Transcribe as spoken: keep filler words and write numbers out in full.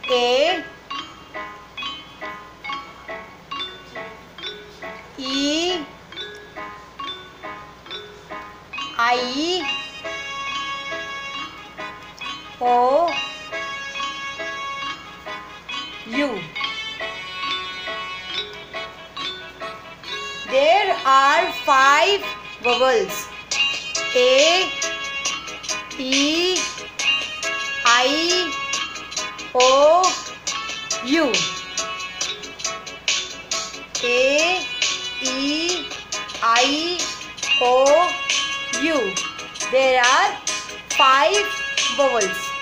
A, E, I, O, U. There are five vowels: A, E, I, O, U. A, E, I, O, U. There are five vowels.